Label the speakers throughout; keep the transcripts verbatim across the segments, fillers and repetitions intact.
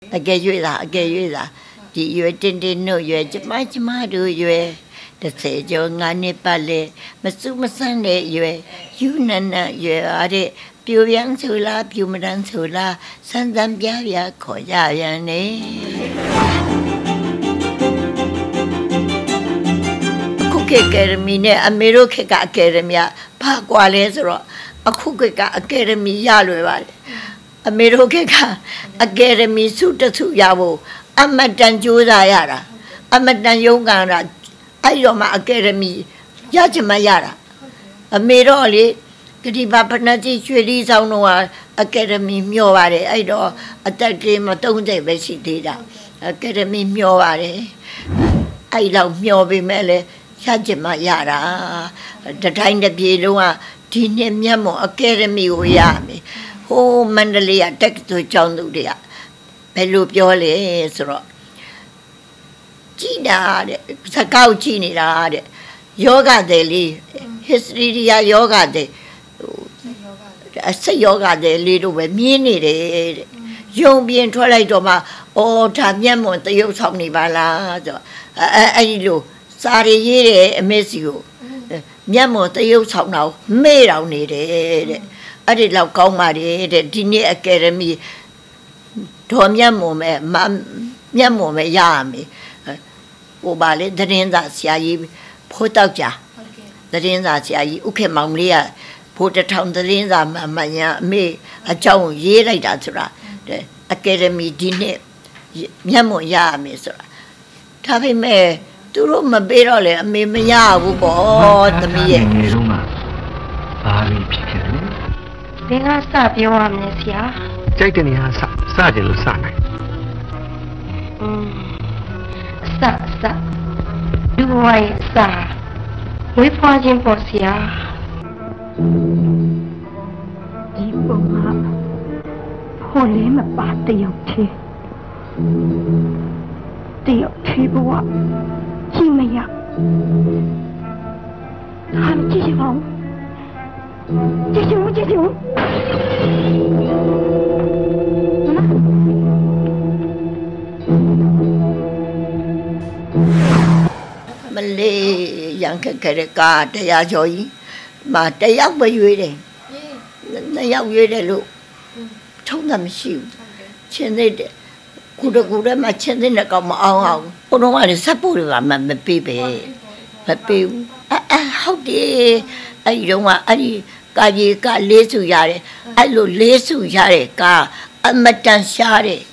Speaker 1: အကယ်၍သာအကယ်၍သာဒီရွယ်တင်တင်တို့ရွယ်ကျမကျမတို့ရွယ်တစ်ဆယ်ကျော်ငါးနှစ်ပတ်လေမစုမဆန်းတဲ့ရွယ်ယူနနရွယ်အားတဲ့ပြူပြန်ဆိုလားပြူမတန်းဆိုလားစမ်းစမ်းပြပြခေါ်ကြပြန်နေအခုခေတ်အကယ်ဒမီနဲ့အမေတို့ခေတ်ကအကယ်ဒမီကဘာကွာလဲဆိုတော့အခုခေတ်ကအကယ်ဒမီရလွယ်ပါတယ်အမေတို့ခေတ်ကအကယ်ဒမီစုတစုရဖို့အမတန်ကြိုးစားရတာအမတန်ရုန်းကန်တာအဲ့တော့မှအကယ်ဒမီရချင်မှရတာအမေတော့လေဂတိပါဖနာကြီးရွှေလီဆောင်တော့အကယ်ဒမီမျှော်ပါတယ်အဲ့တော့အသက်ကြီးမသုံးတဲ့ပဲရှိသေးတာအကယ်ဒမီမျှော်ပါတယ်အဲ့လောက်မျှော်ပေမဲ့လည်းရချင်မှရတာတတိုင်းတစ်ပြေလုံးကဒီနှစ်မြတ်မော်အကယ်ဒမီကိုရမယ်ဟိုမန္တလေးကတက္ကသိုလ်ကျောင်းသူတွေကဘယ်လိုပြောလဲဆိုတော့ကြည်တာတဲ့စကောက်ကြည့်နေတာတဲ့ယောဂတဲ့လေ history ရယောဂတဲ့အစိတ်ယောဂတဲ့လေတို့ပဲမြင်နေတယ်တဲ့ယုံပြင်းထွက်လိုက်တော့မှအော်ဒါမျက်မွန်တရုပ်ဆောင်နေပါလားဆိုအဲအဲ့ဒီလိုစာရရေးတယ်အမေစီကိုမျက်မွန်တရုပ်ဆောင်တော့မေ့တော်နေတယ်တဲ့အဲ့ဒီလောက်ကောင်းပါတယ်တဲ့ဒီနေ့အကယ်ဒမီဒေါ်မျက်မွန်ပဲမျက်မွန်ပဲရရမယ်ဟိုပါလေသတင်းစာဆရာကြီးဖိုးတောက်ကြသတင်းစာဆရာကြီးဥက္ကမောင်လေးကဖိုးတထောင်သတင်းစာမှမှန်ရအမေအကြောင်းရေးလိုက်တာဆိုတာအကယ်ဒမီဒီနေ့မျက်မွန်ရရမယ်ဆိုတာဒါပေမဲ့သူတို့မပေးတော့လေအမေမရဘူးပေါ့သမီးရဲ့
Speaker 2: ငယ်တော့မှဘာလို့ဖြစ်ခဲ့လဲ
Speaker 3: ဘယ်ကစပြောရမလဲဆရာ
Speaker 2: ကြိုက်တဲ့နေရာစစတယ်လို့စနိုင်
Speaker 3: อืมစစလူဝိုင်းစဝေးဖွားခြင်းပေါ်ဆရာ
Speaker 4: ဒီပုံကဟိုလေးမပါတယောက်သေးတယောက်သေးဘဝကြည့်မရဟာကြည့်ချင်အောင်ကြည့်ချင်ကြည့်ချင်
Speaker 1: မလေးရန်ခက်ခဲတဲ့ကားတရားကျော်ကြီးမှာတယောက်ပဲရွေးတယ်နှစ်ယောက်ရွေးတယ်လို့ထုံးတာမရှိဘူးချင်းသေးတယ်ခုတကူထဲမှာချင်းသေးတဲ့ကောင်မအောင်အောင်ဘုံတော့ကလည်းစပ်ဖို့တွေကမမပေးပဲမပေးဘူးအဟုတ်တယ်အဲ့ဒီတော့ကအဲ့ဒီကာကြီးကလေးစုရတယ်အဲ့လိုလေးစုရတဲ့ကာအမတန်ရှားတယ်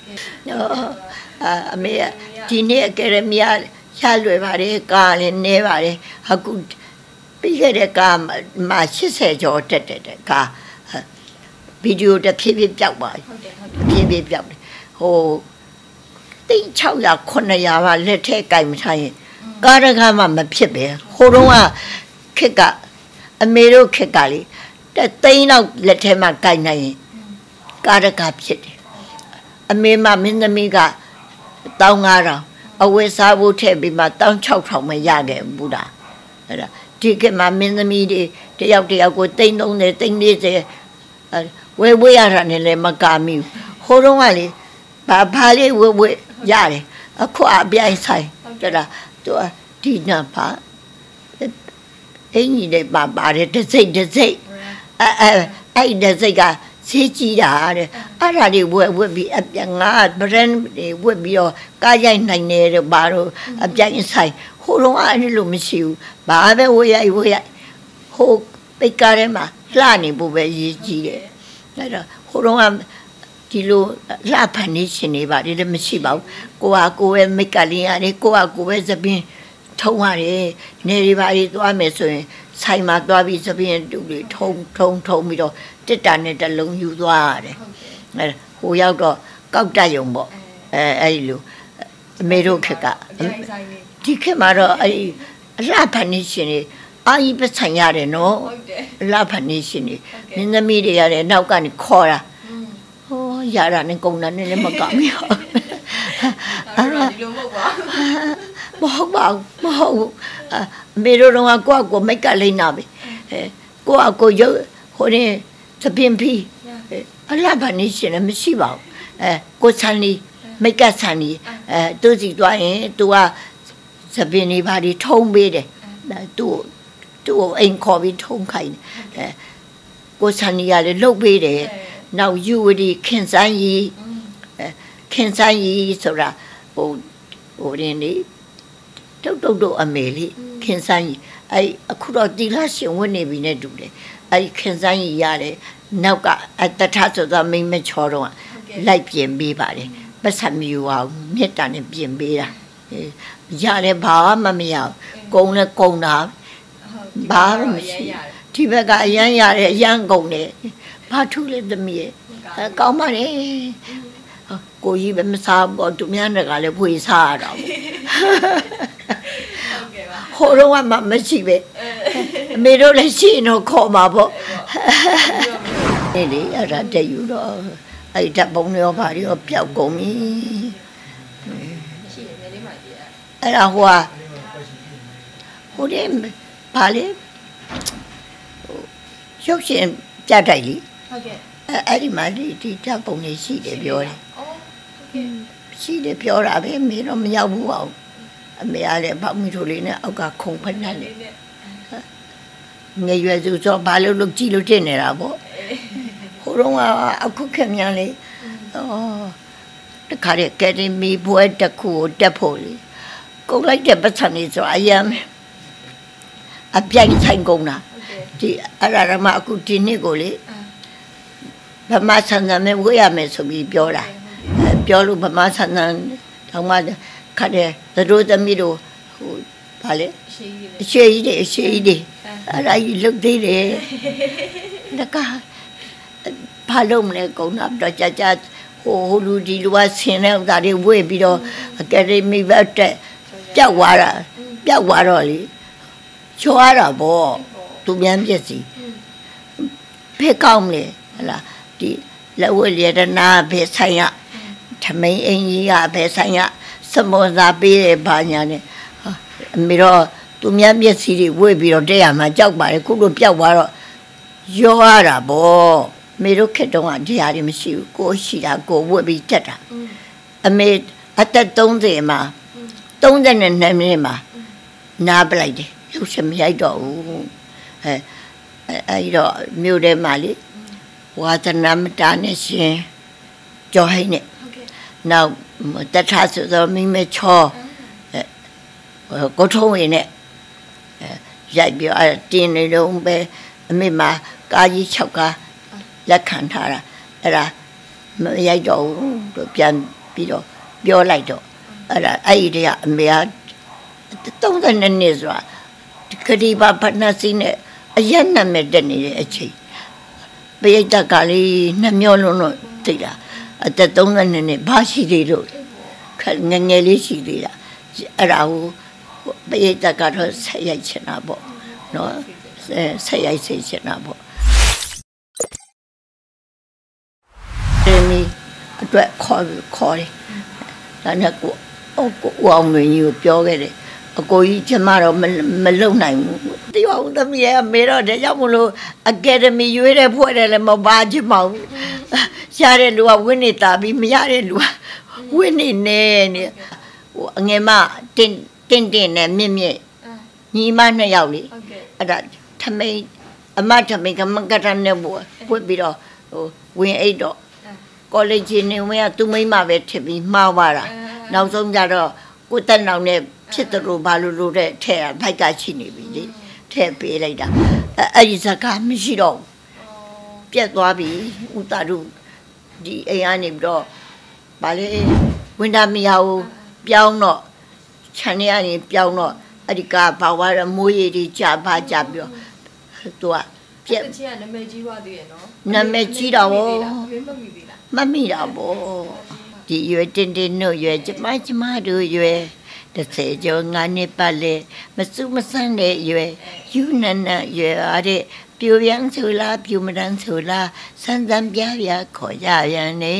Speaker 1: အမေဒီနေ့အကယ်ဒမီရလွယ်ပါတယ်ကာလည်းနေပါတယ်အခုပြီးခဲ့တဲ့ကာမှာ၈၀ကျော်တက်တက်တဲ့ကာဗီဒီယိုတစ်ဖြည်းဖြည်းပြောက်ပါဖြည်းဖြည်းပြောက်တယ်ဟိုတိတ်၆ရာခုနှစ်ရာပါလက်ထဲကင်မထားရင်ကာရကမှမဖြစ်ပဲဟိုတုန်းကခက်ကအမေတို့ခက်ကလေတသိန်းလောက်လက်ထဲမှာကင်နိုင်ရင်ကာရကဖြစ်တယ်အမေမမင်းသမီးကတောင်းငါးတောင်အဝတ်စားဖို့ထည့်ပြီးမှတောင်း၆ထောင်မရခဲ့ဘူးလားအဲ့ဒါဒီကမှမင်းသမီးတွေတယောက်တယောက်ကိုတိန်းသုံးတယ်တိန်းလေးစေဝဲဝဲရတာနဲ့လည်းမကာမိဘူးဟိုတုန်းကလေဘာဘာလေးဝဲဝဲရတယ်အခုအပြိုင်ဆိုင်တဲ့လားသူဒီနာပါအင်းကြီးတွေပါပါတယ်တစ်စိတ်တစ်စိတ်အဲအဲအဲ့ဒီတစ်စိတ်ကဈေးကြီးတာတဲ့အဲ့ဒါတွေဝက်ဝက်ပြီးအပြငါ brand တွေဝက်ပြီးတော့ကားရိုက်နိုင်တယ်တော့ဘာလို့အပြိုင်ဆိုင်ဟိုတော့အဲ့ဒီလိုမရှိဘူးဘာပဲဝက်ရိုက်ဝက်ရိုက်ဟိုပိတ်ကားထဲမှာလှနေဖို့ပဲရည်ကြီးတယ်အဲ့တော့ဟိုတော့ဒီလိုလှဖန်နေရှင်နေပါဒီလည်းမရှိပါဘူးကိုဟာကိုပဲမိတ်ကလေးရတယ်ကိုဟာကိုပဲသပင်းထုံရတယ်နေရီပါရီသွားမယ်ဆိုရင်ဆိုင်မှာသွားပြီးသပင်းတူတွေထုံထုံထုံပြီးတော့တစ်တာနဲ့တစ်လုံးယူသွားရတယ်အဲဟိုရောက်တော့ကောက်တက်ယုံပေါ့အဲအဲ့ဒီလိုအမေတို့ခက်ကဒီခက်မှာတော့အဲ့အလှဖန်နေရှင်နေအာကြီးပဆိုင်ရတယ်နော်အလှဖန်နေရှင်နေမင်းသမီးတွေရတယ်နောက်ကနေခေါ်တာဟောရတာနဲ့ကုံတာနဲ့လည်းမကောင်းဘူးအဲ့ဒါဒီလိုမဟုတ်ပါမဟုတ်ပါဘူးမဟုတ်ဘူးအမေတို့တော့ကိုယ့်အကိုမိတ်ကလိမ့်နာပြီအဲကိုယ့်အကိုရုပ်ဟိုနေသပင်ဖီအလှဖန်နေရှင်လည်းမရှိပါဘူးအဲကိုဆန်လီမိတ်ကဆန်လီအဲသူစီသွားရင် तू ကသပင်နေပါဒီထုံးပေးတယ်သူ့သူ့အိမ်ခေါ်ပြီးထုံးခိုင်းတယ်အဲကိုဆန်လီကလည်းလှုပ်ပေးတယ်နောက်ယူဝဒီခင်စန်းကြီးအဲခင်စန်းကြီးဆိုတာဟိုဟိုရင်းနေတုတ်တုတ်တို့အမေလေးခင်စန်းကြီးအဲအခုတော့တီလာရှင်ဝင်နေပြီနဲ့တူတယ်အဲခင်စန်းကြီးရတယ်နောက်ကတထဆိုတော့မိမချောတော့လိုက်ပြင်ပေးပါတယ်ပတ်စံမြူအောင်မြစ်တာနဲ့ပြင်ပေးတာရတယ်ဘာမှမရကုံနဲ့ကုံတာဘာမှမရှိဒီဘက်ကအရန်ရတယ်အရန်ကုံတယ်ဘာထူးလဲသမီးရဲ့ကောင်းပါလေကိုကြီးပဲမစားဘူးသူများတွေကလည်းဖွေစားရတာဟိုတော့မှမရှိပဲအမေတို့လည်းရှိတော့ခေါ်မှာပေါ့ဒီလေအဲ့ဒါတည်းယူတော့အဲ့ဓာတ်ပုံတွေရောဘာတွေရောပျောက်ကုန်ပြီရှိတယ်လေမကြီးအဲ့ဒါဟိုဟာဟိုတဲ့ဘာလဲရုပ်ရှင်ပြတိုက်လीဟုတ်ကဲ့အဲ့ဒီမှာဒီဒီဓာတ်ပုံတွေရှိတယ်ပြောတယ်အော်ဟုတ်ကဲ့ရှိတယ်ပြောတာပဲမေတော့မရောက်ဘူးအောင်အမေကလည်းပေါ့မီထိုလေးနဲ့အောက်ကခုံဖက်နဲ့ငယ်ရွယ်စုဆိုဘာလို့လို့ကြည့်လို့တင်နေတာပေါ့ဟိုတော့အခုခင်မြန်လေအော်တခါတည်းကယ်ဒမီဘွဲတစ်ခုကိုတက်ဖို့လေကုန်လိုက်တဲ့ပတ်စံလေးဆိုအယမ်းအပြိုင်ဆိုင်ကုန်တာဒီအဲ့ဒါမှအခုဒီနှစ်ကိုလေဗမာဆန်ဆန်နဲ့ဝေးရမယ်ဆိုပြီးပြောတာပြောလို့ဗမာဆန်ဆန်တောင်မှခါတဲ့တို့သမီးတို့ဟိုဗာလေအရှိကြီးတွေအရှိကြီးတွေအဲ့ဒါကြီးလုတ်သေးတယ်လကဘာလို့မလဲကုန်းတော့ကြာကြာဟိုဟိုလူဒီလူကဆင်းတဲ့ဥစ္စာတွေဝေ့ပြီးတော့အကယ်ဒမီဘက်တက်ပျောက်သွားတာပျောက်သွားတော့လေချောရတာပေါ့သူမြန်ပြည့်စီဖေးကောင်းလေဟလားဒီလက်ဝဲရတနာဖေးဆိုင်ရထမိန်အင်ကြီးကဖေးဆိုင်ရစမောစာပေးတယ်ဘာညာနဲ့အမေတော့သူများမျက်စိတွေဝေ့ပြီးတော့တဲ့ရမှာကြောက်ပါတယ်ခုလိုပျောက်သွားတော့ရောရတာပေါ့မေတို့ခက်တော့ကဒီဟာတွေမရှိဘူးကိုရှိတာကိုဝေ့ပြီးတက်တာအမေအသက်သုံးဆယ်မှာသုံးဆယ်နဲ့နှစ်မိနစ်မှာနားပလိုက်တယ်ရုပ်ရှင်မရိုက်တော့ဘူးအဲအဲ့တော့မြို့ထဲမှာလေဝါသနာမတာနဲ့ရှင်ကြော်ဟိနဲ့နောက်တထဆိုတော့မိမချောကိုထုံးဝင်နဲ့ရိုက်ပြီးအတင်းနေတော့ပဲအမေမှာကားကြီး၆ကားလက်ခံထားတာအဲ့ဒါမရိုက်တော့ဘူးပြန်ပြီးတော့ပြောလိုက်တော့အဲ့ဒါအဲ့ဒီတည်းကအမေကသုံးဆယ်နှစ်ဆိုတာခရီးပါဖတ်နှစီနဲ့အရက်နာမဲ့တက်နေတဲ့အချိန်ပိဋကကလေးနှမျောလုံးလို့သိတာအသက်သုံးဆယ်နှစ်ဘာရှိသေးလို့ငငယ်လေးရှိသေးတာအဲ့ဒါကိုပိဋကကတော့ဆက်ရိုက်ချင်တာပေါ့နော်ဆက်ရိုက်စေချင်တာပေါ့ဒီနေ့အတွက်ခေါ်ခေါ်တယ်ဒါနဲ့ကိုကိုအောင်မင်းကြီးကိုပြောခဲ့တယ်အကိုကြီးကျမတော့မလုံနိုင်ဘူးတိအောင်သမီးရဲ့မေတော့တဲ့ကြောင့်မလို့အကယ်ဒမီရွေးတဲ့ဖွဲ့တယ်လည်းမပါချင်ပါဘူးရတဲ့လူကဝင်းနေတာပြီးမရတဲ့လူကဝင်းနေနေနေဟိုအငယ်မတင်တင်တင်နဲ့မြင့်မြင့်ညီမနှစ်ယောက်လေအဲ့ဒါထမိန်အမထမိန်ကမကရနဲ့ဘွပွပြီးတော့ဟိုဝင်အိတ်တော့ကောလိပ်နေဝင်ကသူမိမပဲထစ်ပြီးမှားသွားတာနောက်ဆုံးကြတော့ကိုတက်နောင်နဲ့ဖြစ်တယ်ဘာလို့လို့တဲ့ထဲဘိုက်ကရှိနေပြီလေထဲပေးလိုက်တာအဲ့ဒီစကားမရှိတော့ပြက်သွားပြီဥတာတို့ဒီအိမ်ကနေပြီးတော့ဗာလေဝင်တာမရဘူးပြောင်းတော့ခြံထဲကနေပြောင်းတော့အဲ့ဒီကဘာဝရမိုးရည်တွေကြာပါကြာပြီးတော့သူကပြက်ချင်းကနာမည်ကြီးသွားသေးရဲ့နော်နာမည်ကြီးတော့ရွေးမမိသေးလားမမိတာဗောဒီရွယ်တင်တင်တို့ရွယ်ကျမကျမတို့ရွယ်တစ်ဆယ်ကျော်ငါးနှစ်ပတ်လေမစုမဆန်းတဲ့ရွယ်ယူနနရွယ်အားတဲ့ပြူပြန်ဆိုလားပြူမတန်းဆိုလားစမ်းစမ်းပြပြခေါ်ကြရန်နေ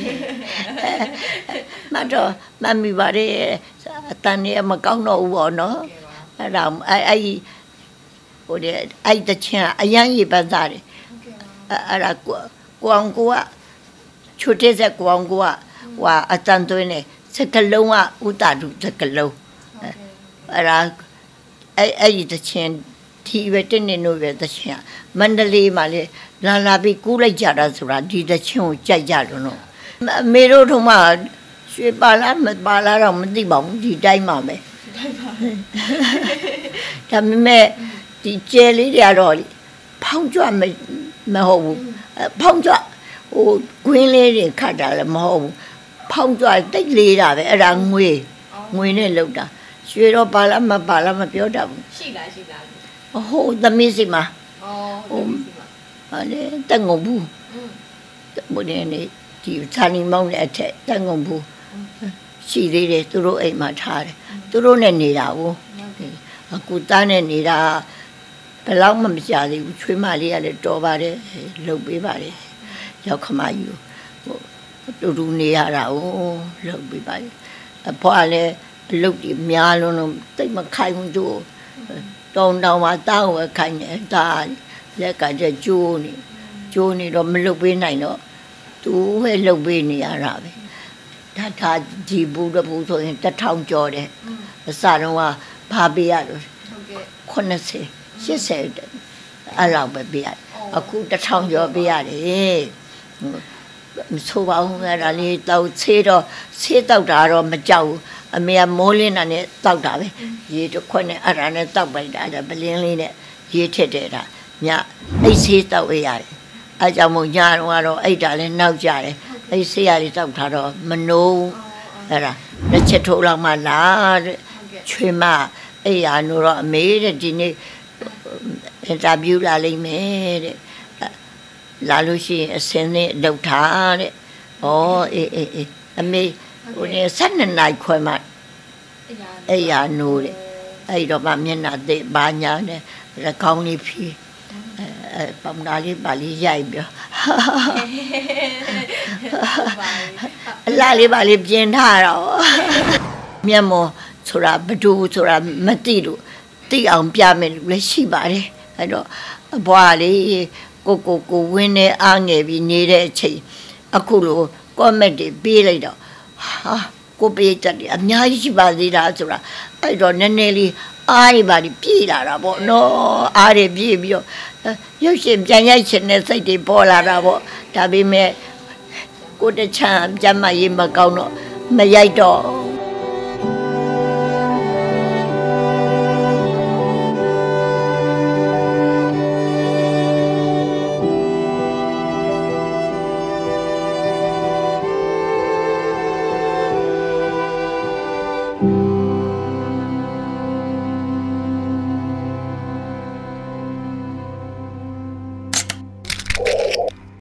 Speaker 1: မတော်မမီပါရဲ့အတန်ရဲ့မကောင်းတော့ဘူးပေါ့နော်အဲ့ဒါအဲ့အဲ့ဟိုတဲ့အဲ့တချင်အရန်ရေပတ်သားတယ်အဲ့ဒါကိုကိုအောင်ကိုကချိုတဲ့ဆက်ကောင်းကိုကဟွာအတန်သွင်းနေစကလုံးကဥတာတုစကလုံးအဲ့ဒါအဲ့အဲ့ဒီတချင်းဒီပဲတင်းနေလို့ပဲတချင်းမန္တလေးမှာလေလာလာပြီးကူးလိုက်ကြတာဆိုတာဒီတချင်းကိုကြိုက်ကြလို့နော်အမေတို့ထုံးမှရွှေပါလားမပါလားတော့မသိပါဘူးဒီတိုင်းမှာပဲဒါပေမဲ့ဒီကျဲလေးတွေကတော့ဖောင်းကြွမမဟုတ်ဘူးဖောင်းကြွဟိုကွင်းလေးတွေခတ်တာလည်းမဟုတ်ဘူးဖောင်းကြွတိတ်လေးတာပဲအဲ့ဒါငွေငွေနဲ့လောက်တာရွှေတော့ပါလားမပါလားမပြောတတ်ဘူး
Speaker 5: ရှိလားရှိလား
Speaker 1: ဟိုသမီးစီမှာ
Speaker 5: ဩဟို
Speaker 1: ဟာလေတက်ငုံဘူးဘုရင်နေဒီဇာနီမောင်းတဲ့အထက်တက်ငုံဘူးရှိသေးတယ်သူတို့အိမ်မှာထားတယ်သူတို့နဲ့နေတာဘူးအခုသားနဲ့နေတာဘယ်လောက်မှမကြသေးဘူးချွေးမလေးကလည်းတော်ပါတယ်လှုပ်ပေးပါတယ်ရောက်ခမယူဟိုတူတူနေရတာ哦လှုပ်ပေးပါတယ်အဖွာလည်းလှုပ်ပြီးများလုံးလုံးတိတ်မခိုင်ဘူးသူတောင်းတောင်းမှာတောင်းဝဲခိုင်နေတာလက်ကကျကျိုးနေကျိုးနေတော့မလှုပ်ပေးနိုင်တော့သူဟဲ့လှုပ်ပေးနေရတာပဲဒါသာဒီဘူးတဘူးဆိုရင်တစ်ထောင်ကျော်တယ်အစတော့ကဘာပေးရလို့ဟုတ်ကဲ့80 80အဲ့လောက်ပဲပေးရတယ်အခုတစ်ထောင်ကျော်ပေးရတယ်မဆိုပါဘူးအဲ့ဒါလေးတောက်ဆေးတော့ဆေးတောက်တာတော့မကြောက်ဘူးအမေကမိုးလင်းတာနဲ့တောက်တာပဲရေတစ်ခွက်နဲ့အဲ့ဒါနဲ့တောက်ပိုက်တာဒါပလင်းလေးနဲ့ရေထက်တယ်ဒါညအိတ်ဆေးတောက်ရရတယ်အဲ့ကြောင့်မို့ညတော့ကတော့အိတ်တာလည်းနောက်ကြတယ်အိတ်ဆေးရလေးတောက်ထားတော့မနိုးအဲ့ဒါလက်ချက်ထိုးလောက်မှလာတဲ့ချွေမအဲ့ရနိုးတော့အမေတဲ့ဒီနေ့အင်တာဗျူးလာလိမ့်မယ်တဲ့လာလို့ရှိရင်အစင်းနဲ့လောက်ထားတဲ့ဩအေးအေးအေးအမေဟိုနေဆက်နှစ်နိုင်ခွဲမှအဲ့ရနိုးတဲ့အဲ့တော့မှမျက်နှာသိဘာညာနဲ့ရကောင်းလေးဖြီးအဲပုံနာလေးပါလေးရိုက်ပြောအလားလေးပါလေးပြင်ထားတော့မျက်မောဆိုတာဘဒူဆိုတာမသိလို့သိအောင်ပြမယ်လို့လည်းရှိပါတယ်အဲ့တော့အဘွားလေးကိုကိုကိုဝင်းနေအားငယ်ပြီးနေတဲ့အချိန်အခုလိုကောမန့်တွေပေးလိုက်တော့ဟာကိုပေးတတ်တယ်အများကြီးရှိပါသေးတာဆိုတာအဲ့တော့နည်းနည်းလေးအားရပါလိပြေးလာတာပေါ့နော်အားရပြေးပြီးတော့ရုပ်ရှင်ပြန်ရိုက်ချင်တဲ့စိတ်တွေပေါ်လာတာပေါ့ဒါပေမဲ့ကိုတချမ်းကြမ်းမရေးမကောင်းတော့မရိုက်တော့